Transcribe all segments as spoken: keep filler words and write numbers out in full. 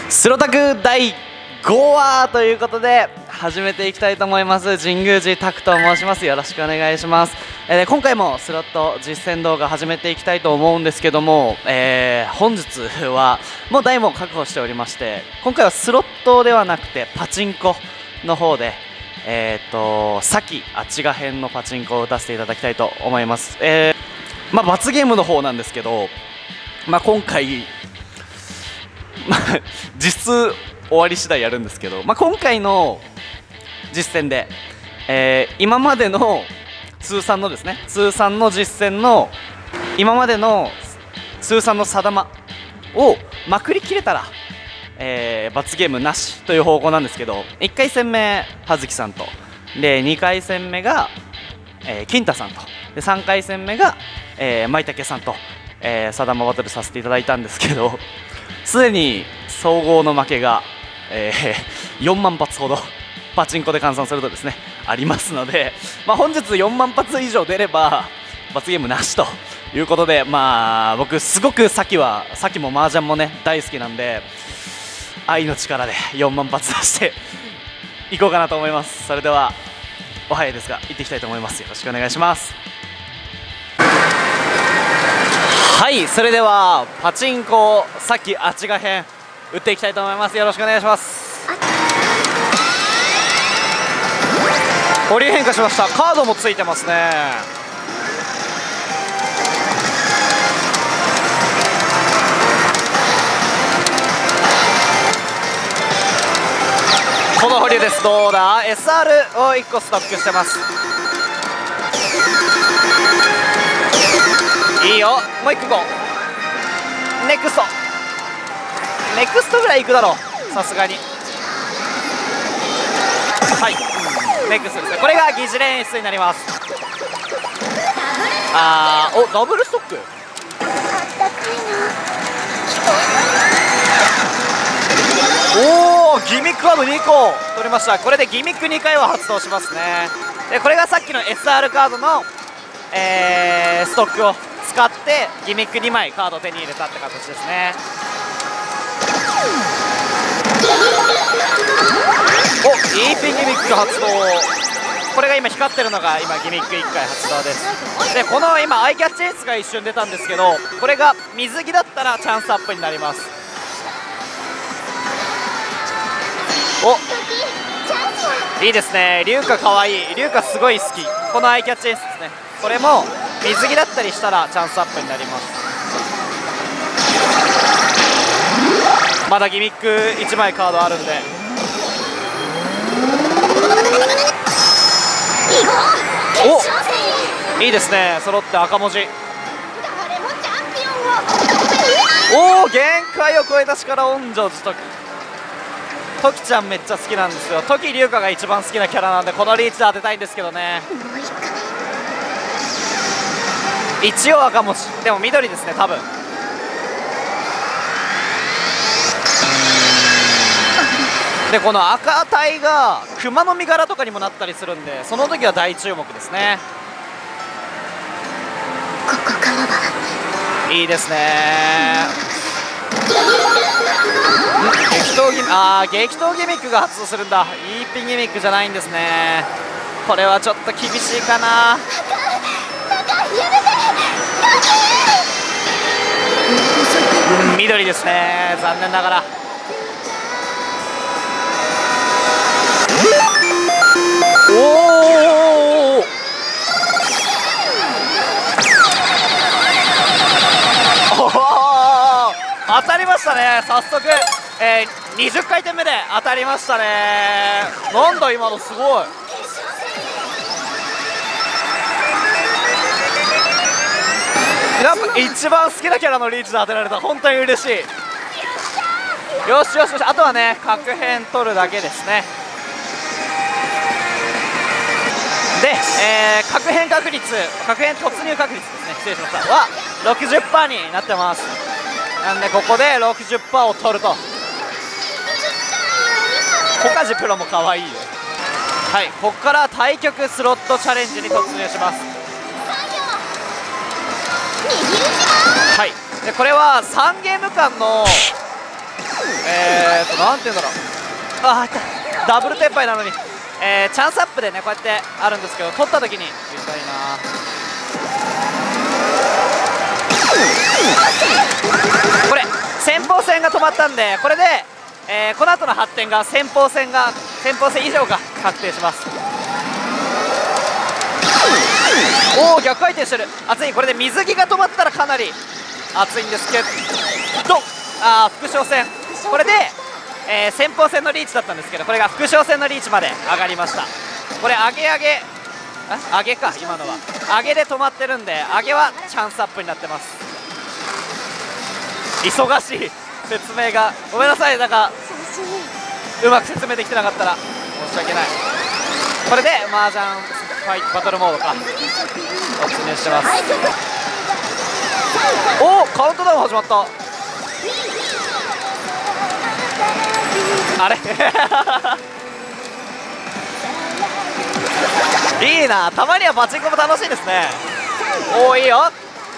スロタクだいごわということで始めていきたいと思います。神宮寺拓と申します。よろしくお願いします。えー、今回もスロット実践動画始めていきたいと思うんですけども、えー、本日はもう台も確保しておりまして、今回はスロットではなくてパチンコの方でえーとさきあちが編のパチンコを打たせていただきたいと思います。えー、まあ罰ゲームの方なんですけど、まあ、今回まあ、実質終わり次第やるんですけど、まあ、今回の実戦で、えー、今までの通算のですね通算の実戦の今までの通算の定まをまくりきれたら、えー、罰ゲームなしという方向なんですけど、いっかい戦目葉月さんとでにかい戦目が、えー、金太さんとでさんかい戦目が、えー、舞茸さんと、えー、定まバトルさせていただいたんですけど、すでに総合の負けが、えー、よんまん発ほどパチンコで換算するとですねありますので、まあ、本日よんまん発以上出れば罰ゲームなしということで、まあ僕すごくさきはさきも麻雀もね大好きなんで、愛の力でよんまん発出していこうかなと思います。それではお早いですが行っていきたいと思います。よろしくお願いします。はい、それではパチンコさっきあちが編打っていきたいと思います。よろしくお願いします。保留変化しました。カードもついてますね。この保留です。どうだ エスアール をいっこストックしてます。いいよ、もういっこいこう。ネクストネクストぐらいいくだろう、さすがに。はい、ネクストですね。これが疑似練習になります。あー、お、ダブルストック。おお、ギミックカードにこ取りました。これでギミックにかいは発動しますね。でこれがさっきの エスアール カードの、えー、ストックを使ってギミックにまいカードを手に入れたって形ですね。お、イーピンギミック発動。これが今光ってるのが今ギミックいっかい発動です。でこの今アイキャッチエースが一瞬出たんですけど、これが水着だったらチャンスアップになります。お、いいですね。龍華かわいい。龍華すごい好き。このアイキャッチエースですね。これも水着だったりしたらチャンスアップになります。まだギミックいちまいカードあるんで。お、いいですね。揃って赤文字。おお、限界を超えた力温情寺時。トキちゃんめっちゃ好きなんですよ。トキ龍華が一番好きなキャラなんで、このリーチで当てたいんですけどね。一応赤文字でも緑ですね、多分。でこの赤帯が熊の身柄とかにもなったりするんで、その時は大注目ですね。 ここからはいいですね。激闘ギミック、あー、激闘ギミックが発動するんだ。イーピンギミックじゃないんですね。これはちょっと厳しいかな。うん、緑ですね、残念ながら。おお、当たりましたね。早速、えー、にじゅっかいてんめで当たりましたね。なんだ今の、すごい。やっぱ一番好きなキャラのリーチで当てられた。本当に嬉しい。よしよしよし、あとはね確変取るだけですね。で、えー、確変確率、確変突入確率ですね、失礼しました、は ろくじゅっパーセント になってます。なんでここで ろくじゅっパーセント を取ると。ポカジプロも可愛いよ。はい、ここから対局スロットチャレンジに突入します。はい、でこれはさんゲーム間の、えー、 て言うんだろう、あー入った、ダブルテンパイなのに、えー、チャンスアップでねこうやってあるんですけど、取った時に痛いな。これ先鋒戦が止まったんで、これで、えー、この後の発展が先鋒戦が先鋒戦以上が確定します。おお、逆回転してる、熱い。これで水着が止まったらかなり熱いんですけど、あー副将戦、これで、えー、先鋒戦のリーチだったんですけど、これが副将戦のリーチまで上がりました。これ上げ上げあ上げか、今のは上げで止まってるんで、上げはチャンスアップになってます。忙しい説明がごめんなさい、なんかうまく説明できてなかったら申し訳ない。これで麻雀ファイトバトルモードか突入してます。おお、カウントダウン始まった。あれいいな、たまにはパチンコも楽しいですね。おお、いいよ。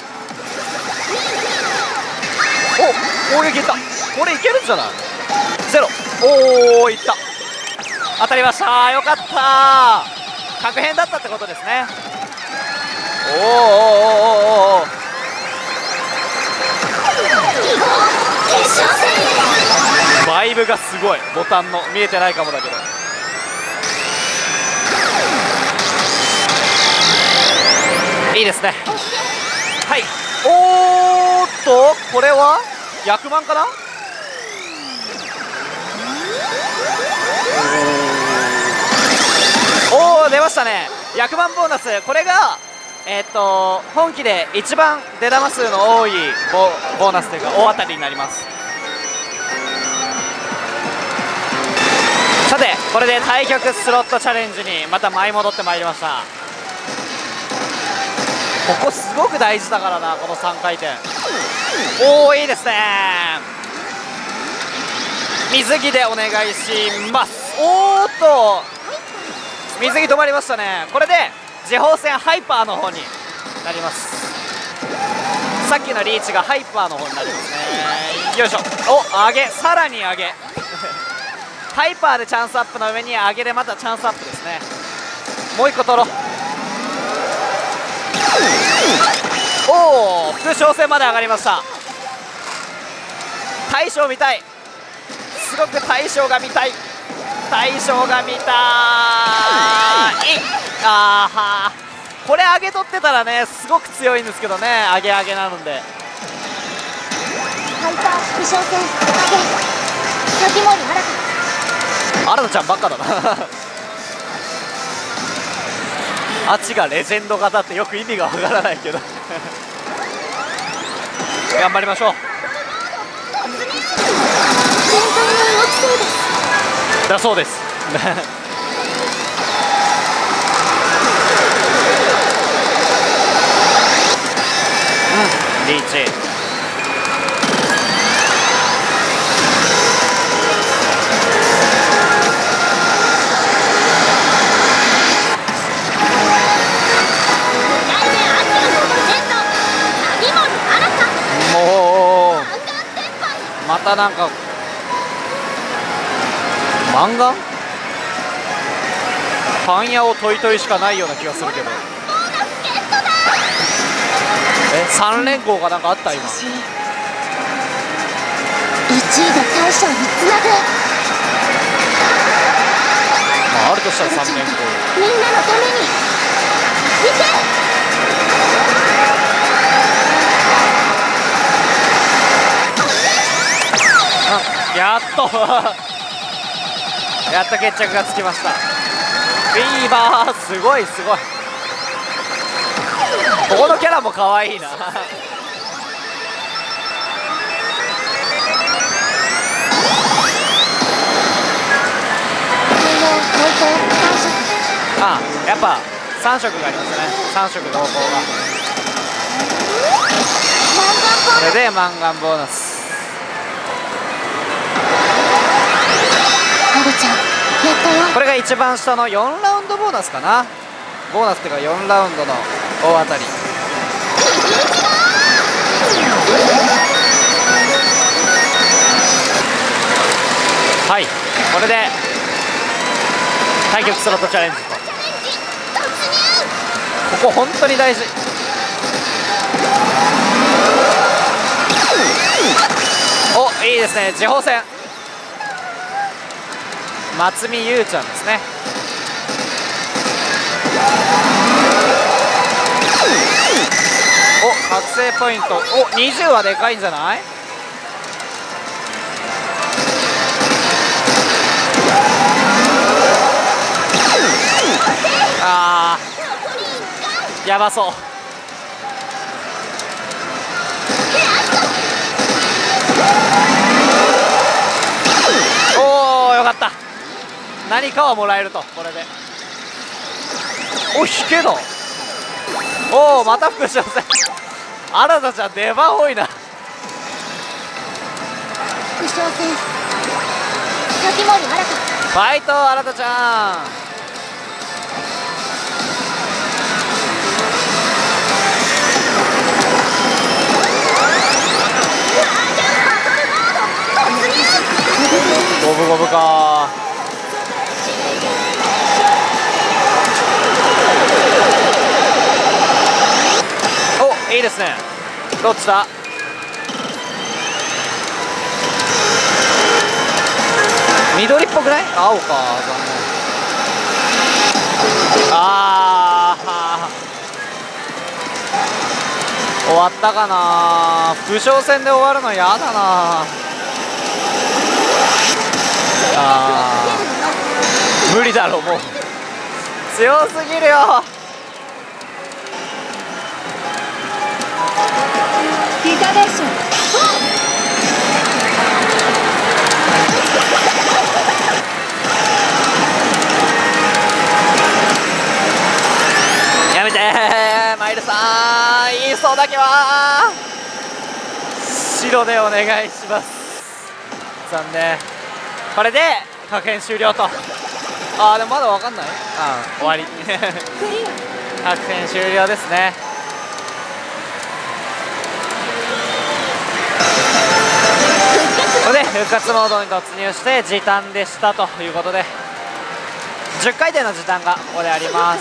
お、攻撃いった。これいけるんじゃない？ゼロ。おお、いった。当たりました。よかった。確変だったってことですね。おおおおおおお。バイブがすごい。ボタンの見えてないかもだけど。いいですね。はい。おーっと、これは役満かな。おお、出ましたね。役満ボーナス。これがえー、っと本期で一番出玉数の多い ボ, ボーナスというか大当たりになります。さて、これで対局スロットチャレンジにまた舞い戻ってまいりました。ここすごく大事だからな、このさんかい転。おお、いいですね。水着でお願いします。おーっと、水着止まりましたね。これで時報戦ハイパーの方になります。さっきのリーチがハイパーの方になりますね。よいしょ。お、上げ、さらに上げハイパーでチャンスアップの上に上げでまたチャンスアップですね。もう一個取ろう。おお、副将戦まで上がりました。大将見たい、すごく大将が見たい、大将が見たい。あーはー、これ上げ取ってたらねすごく強いんですけどね、上げ上げなので。 ハイパー副将戦上げ滝森新新太ちゃんばっかだなあっちがレジェンド型ってよく意味がわからないけど頑張りましょう。 全体の動きそうです。 だそうですうん、リーチ。もうまたなんか漫画パン屋をトイトイしかないような気がするけど。え、三連合がなんかあった今。 いちいで大将につなぐ。 まああるとしたら三連合。 みんなのために行け。 やっとやっと決着がつきました。フィーバーすごいすごい。ここのキャラも可愛いなああ、やっぱさん色がありますね。さん色同行が。これでマンガンボーナス。 はるちゃんやったよ。 これが一番下のよんラウンドボーナスかな。ボーナスっていうかよんラウンドの大当たり。はい、 これで対局スロットチャレンジと、ここ本当に大事。お、いいですね、次鋒戦松見優ちゃんですね。お、覚醒ポイント、お、にじゅうはでかいんじゃない？あー、やばそう。おお、よかった。何かはもらえると、これで。お、引けの。おお、また副将戦。新田ちゃん出番多いな。 副将戦滝森新た。 ファイト新田ちゃん。五分五分か。お、いいですね。どっちだ？緑っぽくない？青か、残念。あー、終わったかな。副将戦で終わるの嫌だな。あー、無理だろ、もう強すぎるよ。 リザベーション。 やめてー、マイルさん、言いそうだけは白でお願いします。残念。これで確変終了と。あー、でもまだ分かんない。あー、終わり。確変終了ですね。これで復活モードに突入して時短でしたということで、じゅっかい転の時短がここであります。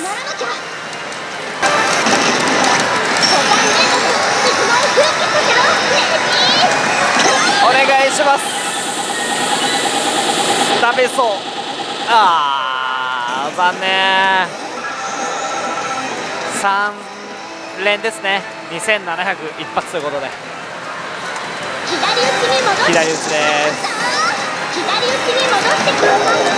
お願いします。ダメそう。あー、残念。さん連ですね。にせんななひゃく一発ということで左打ちに戻して左打ちです。 左打ちに戻してくだ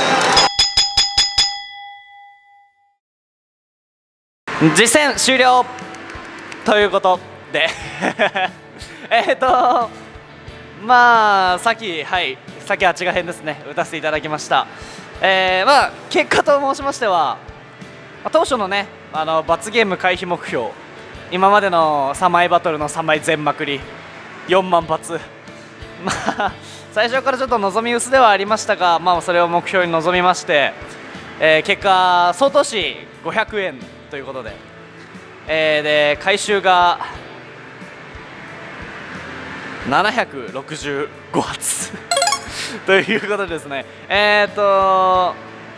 さい。 実戦終了ということでえっとまあさっきはいさっきあっちが編ですね、打たせていただきました。えー、まあ結果と申しましては、まあ、当初のねあの罰ゲーム回避目標、今までのさんまいバトルのさんまい全まくりよんまん発まあ最初からちょっと望み薄ではありましたが、まあ、それを目標に臨みまして、えー、結果総投資ごひゃくえんということで、えー、で回収がななひゃくろくじゅうご発ということでですね、えっ、ー、と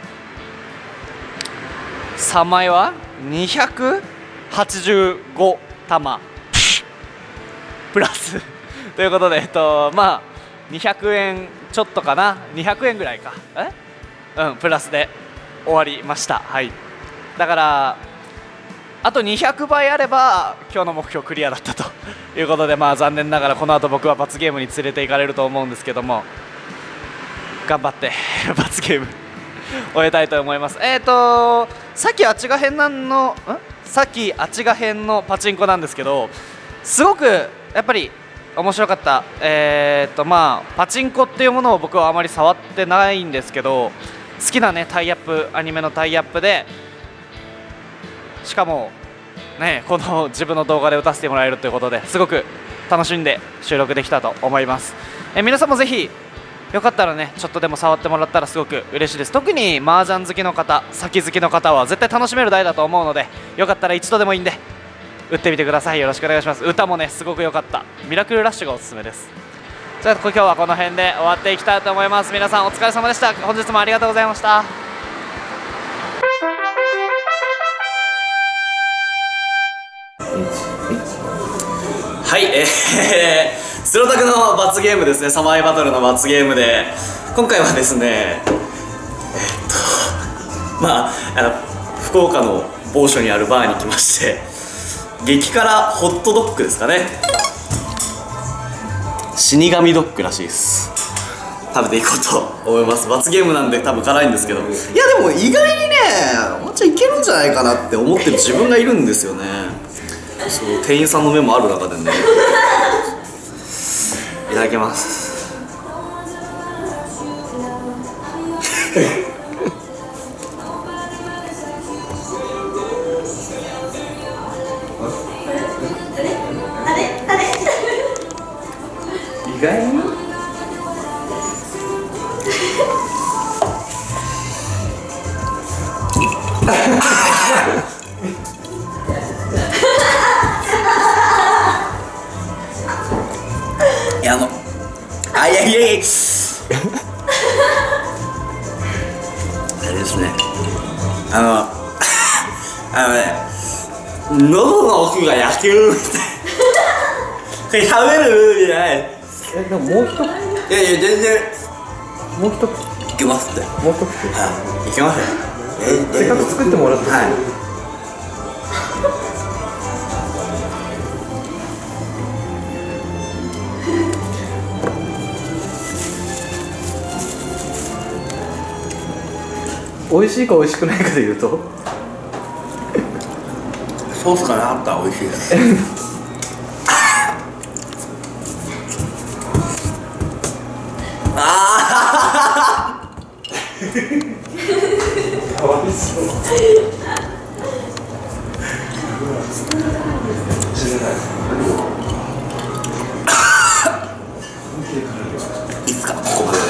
さんまいはにひゃくはちじゅうご玉プラスということで、えっとまあにひゃくえんちょっとかな、にひゃくえんぐらいか、えうんプラスで終わりました。はい、だからあとにひゃくばいあれば今日の目標クリアだったということで、まあ残念ながらこの後僕は罰ゲームに連れて行かれると思うんですけども、頑張って罰ゲーム終えたいと思います。えっ、ー、とさっきあっちが編なんのんさっきあっちが編のパチンコなんですけど、すごくやっぱり面白かった。えーとまあパチンコっていうものを僕はあまり触ってないんですけど、好きなねタイアップ、アニメのタイアップで、しかもねこの自分の動画で打たせてもらえるということで、すごく楽しんで収録できたと思います。え皆さんもぜひよかったらねちょっとでも触ってもらったらすごく嬉しいです。特に麻雀好きの方、先好きの方は絶対楽しめる台だと思うので、よかったら一度でもいいんで打ってみてください。よろしくお願いします。歌もねすごく良かった。ミラクルラッシュがおすすめです。 じゃあ今日はこの辺で終わっていきたいと思います。皆さんお疲れ様でした。本日もありがとうございました。はい、えー、スロタクの罰ゲームですね。サマイバトルの罰ゲームで、今回はですね、えー、っとまああの福岡の某所にあるバーに来まして、激辛ホットドッグですかね、死神ドッグらしいです。食べていこうと思います。罰ゲームなんで多分辛いんですけど、いやでも意外にね、お茶いけるんじゃないかなって思ってる自分がいるんですよね。そう、店員さんの目もある中でねいただきます意外にいや、あのあいやいやいやあれですね、あのあのね、喉の奥が焼けるみたいな食べるルールじゃない。え、でももう一口、いやいや全然もう一口いけますって。もう一口、はい、いけますよ。え、せっかく作ってもらって、はい、美味しいか美味しくないかでいうとソースがなかったら美味しいですああかわいそういいっすか、ここまで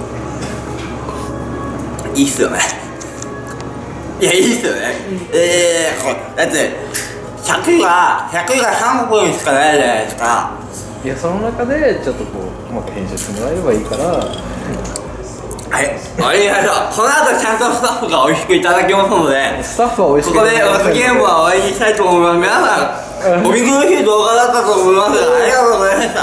いいっすよね。いや、いいっすよね。ええー、だってひゃくがひゃくがさんこにしかないじゃないですか。いや、その中でちょっとこううまく編集してもらえればいいから。はい、ありがとう。この後ちゃんとスタッフが美味しくいただきますので、スタッフは美味しくここで罰ゲームは終わりにしたいと思います。皆さんお見苦しい動画だったと思いますが、ありがとうございました。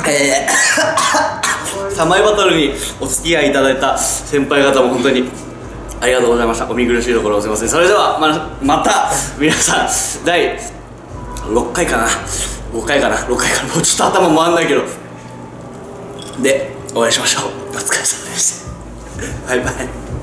えー、サマイバトルにお付き合いいただいた先輩方も本当にありがとうございました。お見苦しいところすいません。それではままた皆さんだいろっかいかな、ごかいかな、ろっかいかな、もうちょっと頭回んないけどでお会いしましょう。お疲れ様でした。バイバイ。